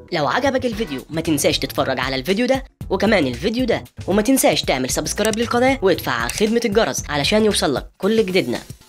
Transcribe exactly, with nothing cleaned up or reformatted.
لو عجبك الفيديو ما تنساش تتفرج على الفيديو ده وكمان الفيديو ده، وما تنساش تعمل سبسكرايب للقناة وادفع على خدمة الجرس علشان يوصلك كل جديدنا.